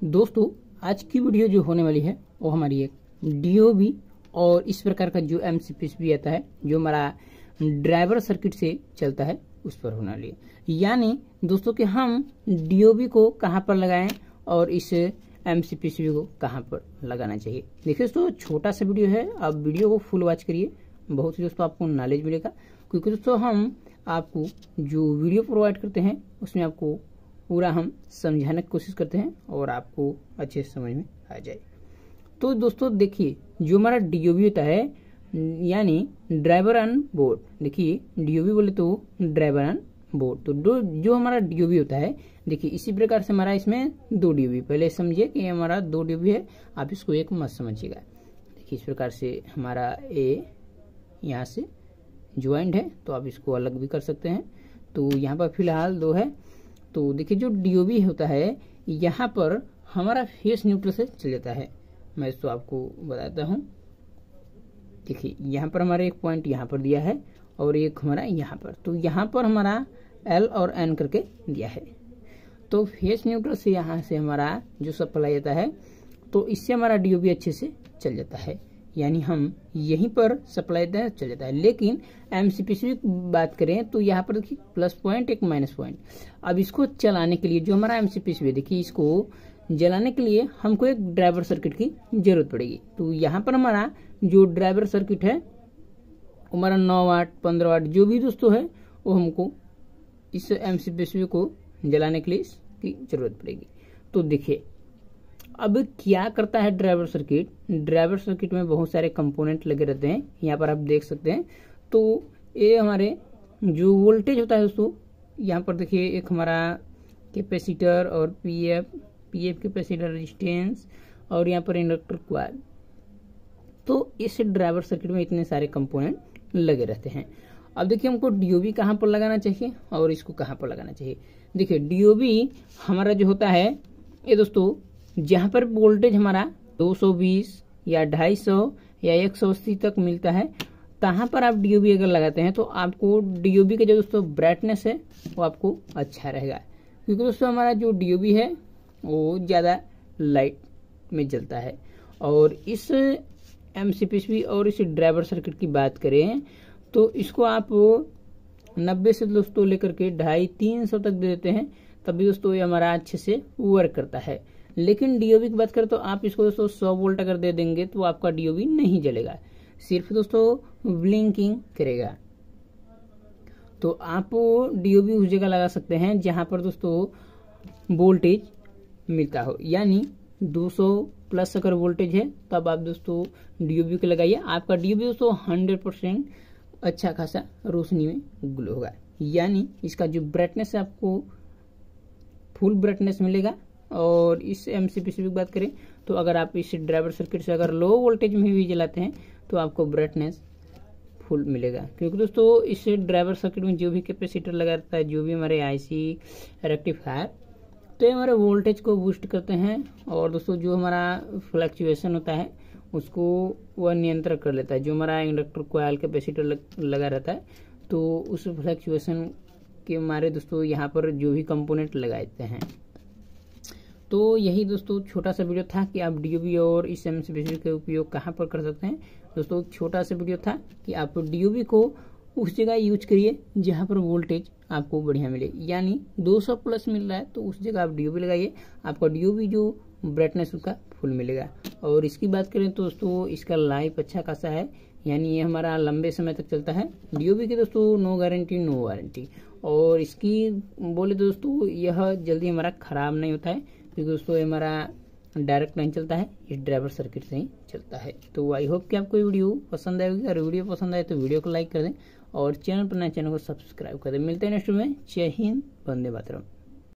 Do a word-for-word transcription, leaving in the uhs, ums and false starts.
दोस्तों आज की वीडियो जो होने वाली है वो हमारी एक डीओबी और इस प्रकार का जो एमसीपीएसबी आता है जो हमारा ड्राइवर सर्किट से चलता है उस पर होने वाली है। यानी दोस्तों कि हम डीओबी को कहां पर लगाएं और इस एमसीपीएसबी को कहां पर लगाना चाहिए। देखिए दोस्तों छोटा सा वीडियो है, आप वीडियो को फुल वॉच करिए, बहुत ही दोस्तों आपको नॉलेज मिलेगा। क्योंकि दोस्तों हम आपको जो वीडियो प्रोवाइड करते हैं उसमें आपको पूरा हम समझाने की कोशिश करते हैं और आपको अच्छे से समझ में आ जाए। तो दोस्तों देखिए जो हमारा डीओबी होता है यानी ड्राइवर ऑन बोर्ड, देखिए डीओबी बोले तो ड्राइवर ऑन बोर्ड, तो जो हमारा डीओबी होता है देखिए इसी प्रकार से हमारा इसमें दो डीओबी, पहले समझिए कि हमारा दो डीओबी है, आप इसको एक मत समझिएगा। देखिए इस प्रकार से हमारा ए यहाँ से ज्वाइंट है तो आप इसको अलग भी कर सकते हैं। तो यहाँ पर फिलहाल दो है। तो देखिए जो डीओबी होता है यहाँ पर हमारा फेस न्यूट्रल से चल जाता है। मैं इसको आपको बताता हूँ। देखिए यहाँ पर हमारा एक पॉइंट यहाँ पर दिया है और एक हमारा यहाँ पर, तो यहाँ पर हमारा एल और एन करके दिया है। तो फेस न्यूट्रल से यहाँ से हमारा जो सप्लाई आता है तो इससे हमारा डीओबी अच्छे से चल जाता है, यानी हम यहीं पर सप्लाई देते हैं चल जाता है। लेकिन एमसीपीएसबी की बात करें तो यहाँ पर देखिए प्लस पॉइंट एक माइनस पॉइंट। अब इसको चलाने के लिए जो हमारा एमसीपीएसबी देखिए इसको जलाने के लिए हमको एक ड्राइवर सर्किट की जरूरत पड़ेगी। तो यहाँ पर हमारा जो ड्राइवर सर्किट है हमारा नौ वाट पंद्रह वाट जो भी दोस्तों है वो हमको इस एमसीपीएसबी को जलाने के लिए इसकी जरूरत पड़ेगी। तो देखिए अब क्या करता है ड्राइवर सर्किट, ड्राइवर सर्किट में बहुत सारे कंपोनेंट लगे रहते हैं, यहाँ पर आप देख सकते हैं। तो ये हमारे जो वोल्टेज होता है दोस्तों यहाँ पर देखिए एक हमारा कैपेसिटर और पीएफ पीएफ कैपेसिटर रेजिस्टेंस और यहाँ पर इंडक्टर कॉइल। तो इस ड्राइवर सर्किट में इतने सारे कंपोनेंट लगे रहते हैं। अब देखिए हमको डीओबी कहाँ पर लगाना चाहिए और इसको कहाँ पर लगाना चाहिए। देखिए डीओबी हमारा जो होता है ये दोस्तों जहाँ पर वोल्टेज हमारा दो सौ बीस या दो सौ पचास या एक सौ अस्सी तक मिलता है तहाँ पर आप डीओबी अगर लगाते हैं तो आपको डीओबी का जो दोस्तों ब्राइटनेस है वो आपको अच्छा रहेगा। क्योंकि दोस्तों हमारा जो डीओबी है वो ज़्यादा लाइट में जलता है। और इस एमसीपीएसबी और इस ड्राइवर सर्किट की बात करें तो इसको आप नब्बे से दोस्तों लेकर के ढाई तीन सौ तक दे देते हैं तभी दोस्तों ये हमारा अच्छे से वर्क करता है। लेकिन डीओबी की बात करें तो आप इसको दोस्तों सौ वोल्ट अगर दे देंगे तो आपका डीओबी नहीं जलेगा, सिर्फ दोस्तों ब्लिंकिंग करेगा। तो आप डीओबी उस जगह लगा सकते हैं जहां पर दोस्तों वोल्टेज मिलता हो, यानी दो सौ प्लस अगर वोल्टेज है तब आप दोस्तों डीओबी को लगाइए। आपका डीओबी दोस्तों हंड्रेड परसेंट अच्छा खासा रोशनी में ग्लो होगा, यानी इसका जो ब्राइटनेस है आपको फुल ब्राइटनेस मिलेगा। और इस एमसीपीएसबी की बात करें तो अगर आप इस ड्राइवर सर्किट से अगर लो वोल्टेज में भी जलाते हैं तो आपको ब्राइटनेस फुल मिलेगा। क्योंकि दोस्तों इस ड्राइवर सर्किट में जो भी कैपेसिटर लगा रहता है, जो भी हमारे आईसी रेक्टिफायर, तो ये हमारे वोल्टेज को बूस्ट करते हैं और दोस्तों जो हमारा फ्लक्चुएशन होता है उसको वह नियंत्रण कर लेता है। जो हमारा इंडक्टर कॉइल कैपेसिटर लग, लगा रहता है तो उस फ्लक्चुएशन के मारे दोस्तों यहाँ पर जो भी कंपोनेंट लगाते हैं। तो यही दोस्तों छोटा सा वीडियो था कि आप डीओबी और इस एमसीपीएसबी का उपयोग कहाँ पर कर सकते हैं। दोस्तों छोटा सा वीडियो था कि आप डीओबी को उस जगह यूज करिए जहाँ पर वोल्टेज आपको बढ़िया मिले, यानी दो सौ प्लस मिल रहा है तो उस जगह आप डीओबी लगाइए, आपका डीओबी जो ब्राइटनेस उसका फुल मिलेगा। और इसकी बात करें तो दोस्तों इसका लाइफ अच्छा खासा है, यानी ये हमारा लंबे समय तक चलता है। डीओबी की दोस्तों नो गारंटी नो वारंटी, और इसकी बोले दोस्तों यह जल्दी हमारा खराब नहीं होता है क्योंकि दोस्तों हमारा डायरेक्ट नहीं चलता है, इस ड्राइवर सर्किट से ही चलता है। तो आई होप कि आपको वीडियो पसंद आएगी, और वीडियो पसंद आए तो वीडियो को लाइक कर दें और चैनल पर नए चैनल को सब्सक्राइब कर दें। मिलते हैं नेक्स्ट में। जय हिंद, वंदे मातरम।